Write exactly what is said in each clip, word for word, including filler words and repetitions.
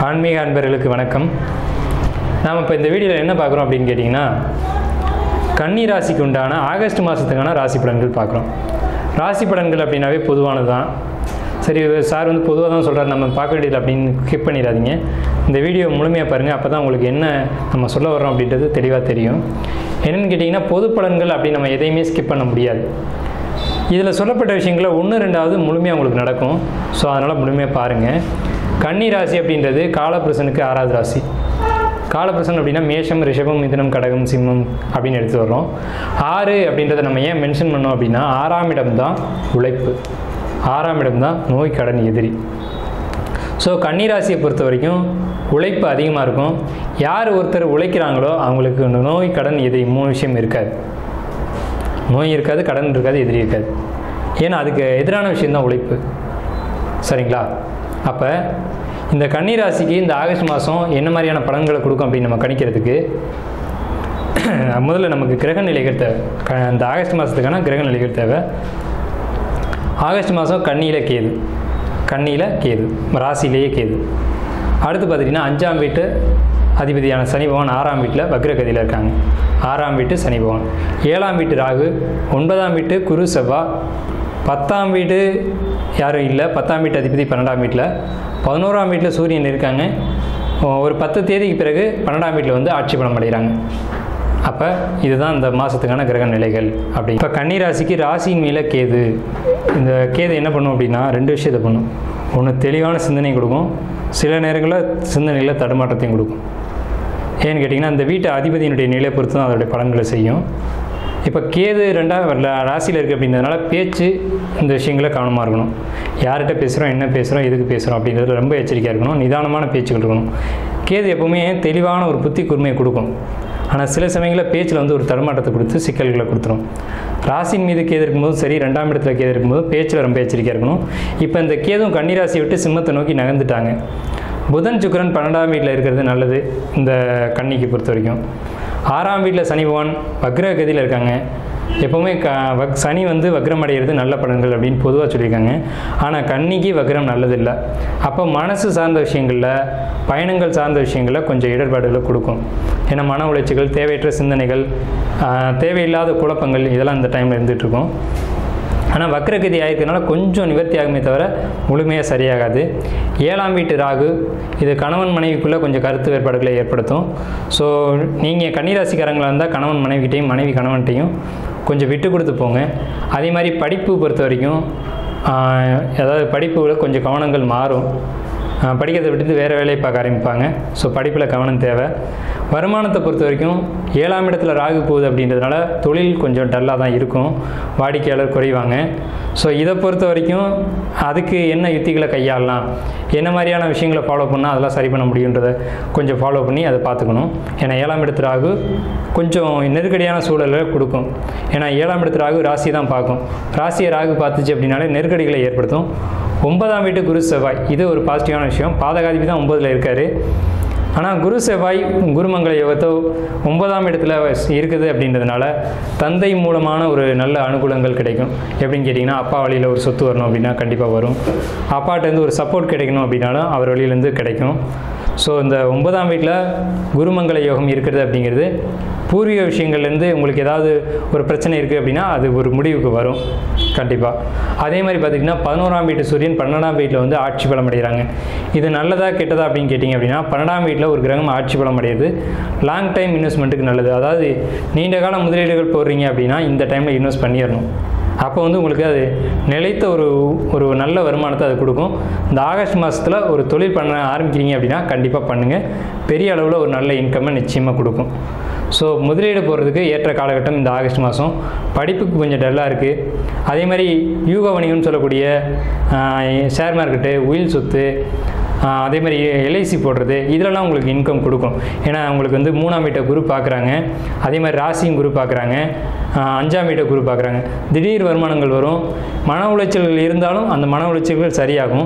ஆன்மீக அன்பர்களுக்கு வணக்கம். நாம் இப்போ இந்த வீடியோவில் என்ன பார்க்குறோம் அப்படின்னு கேட்டிங்கன்னா, கன்னி ராசிக்கு உண்டான ஆகஸ்ட் மாதத்துக்கான ராசி பலன்கள் பார்க்குறோம். ராசி பலன்கள் அப்படின்னாவே பொதுவானது தான். சரி, சார் வந்து பொதுவாக தான் சொல்கிறார், நம்ம பார்க்க வேண்டியது அப்படின்னு ஸ்கிப் பண்ணிடாதீங்க. இந்த வீடியோ முழுமையாக பாருங்கள். அப்போ தான் உங்களுக்கு என்ன நம்ம சொல்ல வரோம் அப்படின்றது தெளிவாக தெரியும். என்னென்னு கேட்டிங்கன்னா, பொது பலன்கள் அப்படி நம்ம எதையுமே ஸ்கிப் பண்ண முடியாது. இதில் சொல்லப்பட்ட விஷயங்களை ஒன்று ரெண்டாவது முழுமையாக உங்களுக்கு நடக்கும். ஸோ அதனால் முழுமையாக பாருங்கள். கன்னி ராசி அப்படின்றது காலபுருஷனுக்கு ஆறாவது ராசி. காலபுருஷன் அப்படின்னா மேஷம், ரிஷபம், மிதுனம், கடகம், சிம்மம் அப்படின்னு எடுத்து வர்றோம். ஆறு அப்படின்றத நம்ம ஏன் மென்ஷன் பண்ணோம் அப்படின்னா, ஆறாம் இடம் தான் உழைப்பு, ஆறாம் இடம் தான் நோய் கடன் எதிரி. ஸோ கன்னி ராசியை பொறுத்த வரைக்கும் உழைப்பு அதிகமாக இருக்கும். யார் ஒருத்தர் உழைக்கிறாங்களோ அவங்களுக்கு நோய் கடன் எதிரி மூணு விஷயம் இருக்காது. நோய் இருக்காது, கடன் இருக்காது, எதிரி இருக்காது. ஏன்னா அதுக்கு எதிரான விஷயந்தான் உழைப்பு. சரிங்களா? அப்போ இந்த கன்னி ராசிக்கு இந்த ஆகஸ்ட் மாதம் என்ன மாதிரியான பலன்களை கொடுக்கும் அப்படின்னு நம்ம கணிக்கிறதுக்கு முதல்ல நமக்கு கிரக நிலைகள் தேவை. க இந்த ஆகஸ்ட் மாதத்துக்கான கிரக நிலைகள் தேவை. ஆகஸ்ட் மாதம் கன்னியில் கேது, கன்னியில் கேது, ராசியிலேயே கேது. அடுத்து பார்த்திங்கன்னா அஞ்சாம் வீட்டு அதிபதியான சனி பகவான் ஆறாம் வீட்டில் வக்ரகதியில் இருக்காங்க. ஆறாம் வீட்டு சனி பகவான், ஏழாம் வீட்டு ராகு, ஒன்பதாம் வீட்டு குரு செவ்வாய், பத்தாம் வீடு யாரும் இல்லை, பத்தாம் வீட்டு அதிபதி பன்னெண்டாம் வீட்டில், பதினோராம் வீட்டில் சூரியன் இருக்காங்க. ஒரு பத்து தேதிக்கு பிறகு பன்னெண்டாம் வீட்டில் வந்து ஆட்சி பலம் அடைகிறாங்க. அப்போ இதுதான் இந்த மாதத்துக்கான கிரக நிலைகள். அப்படி இப்போ கன்னி ராசிக்கு ராசியின் மேலே கேது. இந்த கேது என்ன பண்ணும் அப்படின்னா, ரெண்டு விஷயத்தை பண்ணும். ஒன்று தெளிவான சிந்தனை கொடுக்கும், சில நேரங்களில் சிந்தனையில் தடுமாற்றத்தையும் கொடுக்கும். ஏன்னு கேட்டிங்கன்னா, இந்த வீட்டு அதிபதியினுடைய நிலையை பொறுத்து தான் அதோடைய பலன்களை செய்யும். இப்போ கேது ரெண்டாம் ராசியில் இருக்குது அப்படின்றதுனால பேச்சு இந்த விஷயங்களை கவனமாக இருக்கணும். யார்கிட்ட பேசுகிறோம், என்ன பேசுகிறோம், எதுக்கு பேசுகிறோம் அப்படின்றது ரொம்ப எச்சரிக்கையாக இருக்கணும். நிதானமான பேச்சுகள் இருக்கணும். கேது எப்போவுமே தெளிவான ஒரு புத்தி கூர்மையை கொடுக்கும். ஆனால் சில சமயங்களில் பேச்சில் வந்து ஒரு தடுமாற்றத்தை கொடுத்து சிக்கல்களை கொடுத்துரும். ராசியின் மீது கேது இருக்கும்போதும் சரி, ரெண்டாம் இடத்துல கேது இருக்கும்போதும் பேச்சில் ரொம்ப எச்சரிக்கையாக இருக்கணும். இப்போ இந்த கேதும் கன்னி ராசியை விட்டு சிம்மத்தை நோக்கி நகர்ந்துட்டாங்க. புதன் சுக்கிரன் பன்னெண்டாம் வீட்டில் இருக்கிறது நல்லது இந்த கன்னிக்கு பொறுத்த வரைக்கும். ஆறாம் வீட்டில் சனி பகவான் வக்ரகதியில் இருக்காங்க. எப்போவுமே க வக் சனி வந்து வக்ரம் அடைகிறது நல்ல பலன்கள் அப்படின்னு பொதுவாக சொல்லியிருக்காங்க. ஆனால் கன்னிக்கு வக்ரம் நல்லதில்லை. அப்போ மனசு சார்ந்த விஷயங்களில், பயணங்கள் சார்ந்த விஷயங்களில் கொஞ்சம் இடர்பாடுகளை கொடுக்கும். ஏன்னா மன உளைச்சிகள், தேவையற்ற சிந்தனைகள், தேவையில்லாத குழப்பங்கள் இதெல்லாம் இந்த டைமில் இருந்துகிட்ருக்கும். ஆனால் வக்ரகதி ஆகிருக்கிறதுனால கொஞ்சம் நிவர்த்தி ஆகுமே தவிர முழுமையாக சரியாகாது. ஏழாம் வீட்டு ராகு, இது கணவன் மனைவிக்குள்ளே கொஞ்சம் கருத்து வேறுபாடுகளை ஏற்படுத்தும். ஸோ நீங்கள் கன்னிராசிக்காரங்களாக இருந்தால் கணவன் மனைவிக்கிட்டையும், மனைவி கணவன்கிட்டையும் கொஞ்சம் விட்டு கொடுத்து போங்க. அதே மாதிரி படிப்பு பொறுத்த வரைக்கும், அதாவது படிப்புகளை கொஞ்சம் கவனங்கள் மாறும். படிக்கிறதை விட்டு வேறு வேலையை பார்க்க ஆரம்பிப்பாங்க. ஸோ படிப்பில் கவனம் தேவை. வருமானத்தை பொறுத்த வரைக்கும் ஏழாம் இடத்துல ராகு போகுது அப்படின்றதுனால தொழில் கொஞ்சம் டல்லாக தான் இருக்கும், வாடிக்கையாளர் குறைவாங்க. ஸோ இதை பொறுத்த வரைக்கும் அதுக்கு என்ன யுத்திகளை கையாளலாம், என்ன மாதிரியான விஷயங்களை ஃபாலோ பண்ணால் அதெல்லாம் சரி பண்ண முடியுன்றதை கொஞ்சம் ஃபாலோ பண்ணி அதை பார்த்துக்கணும். ஏன்னா ஏழாம் இடத்து ராகு கொஞ்சம் நெருக்கடியான சூழலை கொடுக்கும். ஏன்னா ஏழாம் இடத்து ராகு ராசி தான் பார்க்கும். ராசியை ராகு பார்த்துச்சு அப்படின்னாலே நெருக்கடிகளை ஏற்படுத்தும். ஒன்பதாம் வீட்டு குரு செவ்வாய், இது ஒரு பாசிட்டிவான விஷயம். பாதகாதிபதி தான் ஒன்பதில் இருக்கார். ஆனால் குரு செவ்வாய் குருமங்கள யோகத்தோ ஒன்பதாம் இடத்துல இருக்குது அப்படின்றதுனால தந்தை மூலமான ஒரு நல்ல அனுகூலங்கள் கிடைக்கும். எப்படின்னு கேட்டிங்கன்னா, அப்பா வழியில் ஒரு சொத்து வரணும் அப்படின்னா கண்டிப்பாக வரும். அப்பாட்டேருந்து ஒரு சப்போர்ட் கிடைக்கணும் அப்படின்னாலும் அவர் வழியிலேருந்து கிடைக்கும். ஸோ இந்த ஒன்பதாம் வீட்டில் குருமங்கள யோகம் இருக்கிறது அப்படிங்கிறது பூர்வீக விஷயங்கள்லேருந்து உங்களுக்கு ஏதாவது ஒரு பிரச்சனை இருக்குது அப்படின்னா அது ஒரு முடிவுக்கு வரும் கண்டிப்பாக. அதே மாதிரி பார்த்திங்கன்னா, பதினோராம் வீட்டு சூரியன் பன்னெண்டாம் வீட்டில் வந்து ஆட்சி பலம் அடைகிறாங்க. இது நல்லதா கெட்டதா அப்படின்னு கேட்டிங்க அப்படின்னா, பன்னெண்டாம் வீட்டில் ஒரு கிரகம் ஆட்சி பலம் அடையுது லாங் டைம் இன்வெஸ்ட்மெண்ட்டுக்கு நல்லது. அதாவது நீண்ட கால முதலீடுகள் போடுறீங்க அப்படின்னா இந்த டைமில் இன்வெஸ்ட் பண்ணிடணும். அப்போ வந்து உங்களுக்கு அது நிலைத்த ஒரு ஒரு நல்ல வருமானத்தை அது கொடுக்கும். இந்த ஆகஸ்ட் மாதத்தில் ஒரு தொழில் பண்ண ஆரம்பிக்கிறீங்க அப்படின்னா கண்டிப்பாக பண்ணுங்கள். பெரிய அளவில் ஒரு நல்ல இன்கம்மை நிச்சயமாக கொடுக்கும். ஸோ முதலீடு போகிறதுக்கு ஏற்ற காலகட்டம் இந்த ஆகஸ்ட் மாதம். படிப்புக்கு கொஞ்சம் டல்லாக இருக்குது. அதே மாதிரி யூக வணிகம்னு சொல்லக்கூடிய ஷேர் மார்க்கெட்டு, உயில் சொத்து, அதே மாதிரி எல்ஐசி போடுறது, இதிலெல்லாம் உங்களுக்கு இன்கம் கொடுக்கும். ஏன்னா உங்களுக்கு வந்து மூணாம் வீட்டை குரு பார்க்குறாங்க. அதே மாதிரி ராசியும் குரு பார்க்குறாங்க, அஞ்சாம் வீட்டை குரு பார்க்குறாங்க. திடீர் வருமானங்கள் வரும். மன உளைச்சல்கள் இருந்தாலும் அந்த மன உளைச்சல்கள் சரியாகும்.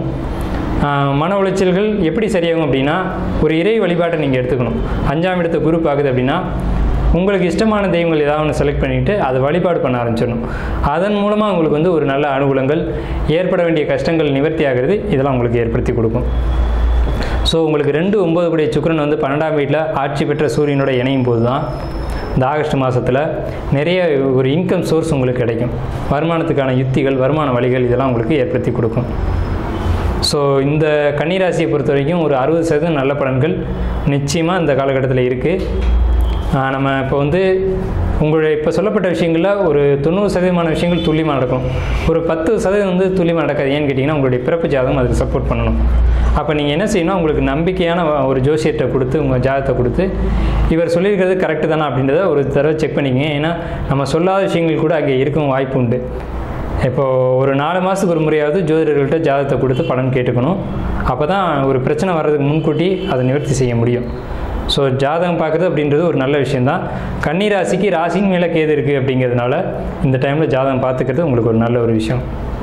மன உளைச்சல்கள் எப்படி சரியாகும் அப்படின்னா, ஒரு இறை வழிபாட்டை நீங்கள் எடுத்துக்கணும். அஞ்சாம் இடத்தை குரு பார்க்குது அப்படின்னா உங்களுக்கு இஷ்டமான தெய்வங்கள் ஏதாவது ஒன்று செலக்ட் பண்ணிவிட்டு அதை வழிபாடு பண்ண ஆரம்பிச்சிடணும். அதன் மூலமாக உங்களுக்கு வந்து ஒரு நல்ல அனுகூலங்கள், ஏற்பட வேண்டிய கஷ்டங்கள் நிவர்த்தி ஆகிறது, இதெல்லாம் உங்களுக்கு ஏற்படுத்தி கொடுக்கும். ஸோ உங்களுக்கு ரெண்டு ஒம்பது கூடிய சுக்கிரன் வந்து பன்னெண்டாம் வீட்டில் ஆட்சி பெற்ற சூரியனோட இணையும் போது தான் இந்த ஆகஸ்ட் மாதத்தில் நிறைய ஒரு இன்கம் சோர்ஸ் உங்களுக்கு கிடைக்கும். வருமானத்துக்கான யுத்திகள், வருமான வழிகள் இதெல்லாம் உங்களுக்கு ஏற்படுத்தி கொடுக்கும். ஸோ இந்த கன்னிராசியை பொறுத்த வரைக்கும் ஒரு அறுபது சதவீதம் நல்ல பலன்கள் நிச்சயமாக இந்த காலகட்டத்தில் இருக்குது. நம்ம இப்போ வந்து உங்களுடைய இப்போ சொல்லப்பட்ட விஷயங்களில் ஒரு தொண்ணூறு சதவீதமான விஷயங்கள் துல்லியமாக நடக்கும். ஒரு பத்து சதவீதம் வந்து துல்லியமாக நடக்காது. ஏன்னு கேட்டிங்கன்னா உங்களுடைய பிறப்பு ஜாதகம் அதுக்கு சப்போர்ட் பண்ணணும். அப்போ நீங்கள் என்ன செய்யணும், உங்களுக்கு நம்பிக்கையான ஒரு ஜோசியத்தை கொடுத்து உங்கள் ஜாதகத்தை கொடுத்து இவர் சொல்லியிருக்கிறது கரெக்டு தானே அப்படின்றத ஒரு தடவை செக் பண்ணிக்கங்க. ஏன்னா நம்ம சொல்லாத விஷயங்கள் கூட அங்கே இருக்கும் வாய்ப்பு உண்டு. இப்போது ஒரு நாலு மாதத்துக்கு ஒரு முறையாவது ஜோதிடர்கள்ட்ட ஜாதகத்தை கொடுத்து பலன் கேட்டுக்கணும். அப்போ தான் ஒரு பிரச்சனை வர்றதுக்கு முன்கூட்டி அதை நிவர்த்தி செய்ய முடியும். ஸோ ஜாதகம் பார்க்குறது அப்படின்றது ஒரு நல்ல விஷயந்தான். கன்னி ராசிக்கு ராசியின் மேலே கேது இருக்குது அப்படிங்கிறதுனால இந்த டைமில் ஜாதகம் பார்த்துக்கிறது உங்களுக்கு ஒரு நல்ல ஒரு விஷயம்.